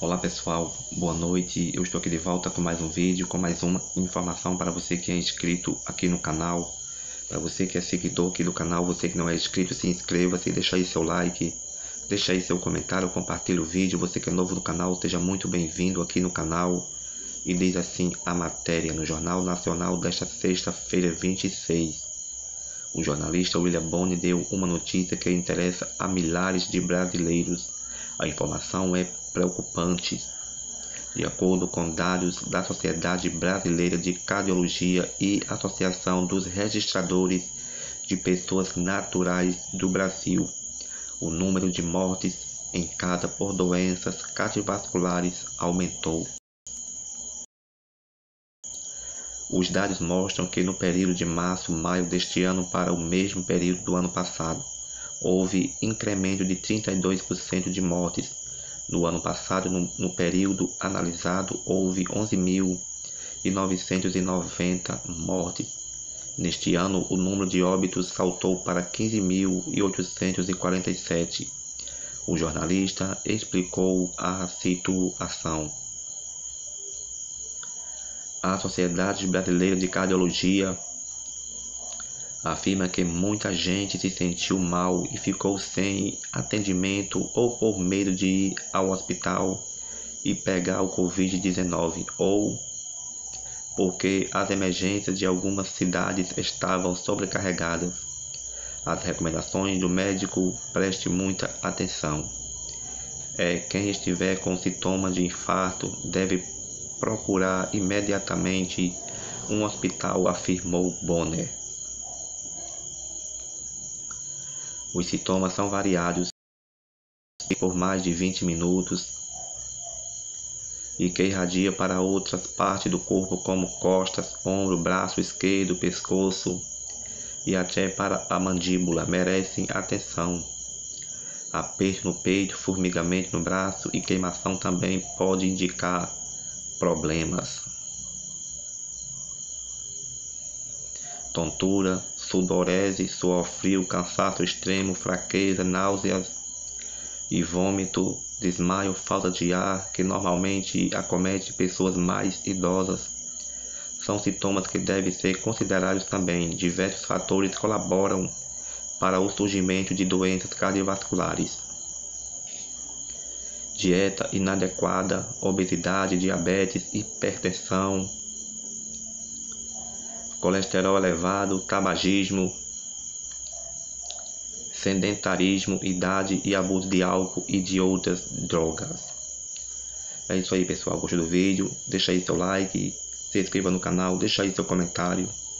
Olá pessoal, boa noite. Eu estou aqui de volta com mais um vídeo, com mais uma informação para você que é inscrito aqui no canal. Para você que é seguidor aqui do canal, você que não é inscrito, se inscreva-se, deixa aí seu like, deixa aí seu comentário, compartilhe o vídeo. Você que é novo no canal, seja muito bem-vindo aqui no canal. E diz assim a matéria no Jornal Nacional desta sexta-feira 26. O jornalista William Bonner deu uma notícia que interessa a milhares de brasileiros. A informação é preocupante. De acordo com dados da Sociedade Brasileira de Cardiologia e Associação dos Registradores de Pessoas Naturais do Brasil, o número de mortes em casa por doenças cardiovasculares aumentou. Os dados mostram que no período de março-maio deste ano para o mesmo período do ano passado, houve incremento de 32% de mortes. No ano passado, no período analisado, houve 11.990 mortes. Neste ano, o número de óbitos saltou para 15.847. O jornalista explicou a situação. A Sociedade Brasileira de Cardiologia afirma que muita gente se sentiu mal e ficou sem atendimento ou por medo de ir ao hospital e pegar o Covid-19 ou porque as emergências de algumas cidades estavam sobrecarregadas. As recomendações do médico: preste muita atenção. Quem estiver com sintomas de infarto deve procurar imediatamente um hospital, afirmou Bonner. Os sintomas são variados por mais de 20 minutos e que irradia para outras partes do corpo como costas, ombro, braço esquerdo, pescoço e até para a mandíbula. Merecem atenção. Aperto no peito, formigamento no braço e queimação também pode indicar problemas. Tontura, sudorese, suor frio, cansaço extremo, fraqueza, náuseas e vômito, desmaio, falta de ar, que normalmente acomete pessoas mais idosas, são sintomas que devem ser considerados também. Diversos fatores colaboram para o surgimento de doenças cardiovasculares: dieta inadequada, obesidade, diabetes, hipertensão, colesterol elevado, tabagismo, sedentarismo, idade e abuso de álcool e de outras drogas. É isso aí, pessoal. Gostou do vídeo? Deixa aí seu like, se inscreva no canal, deixa aí seu comentário.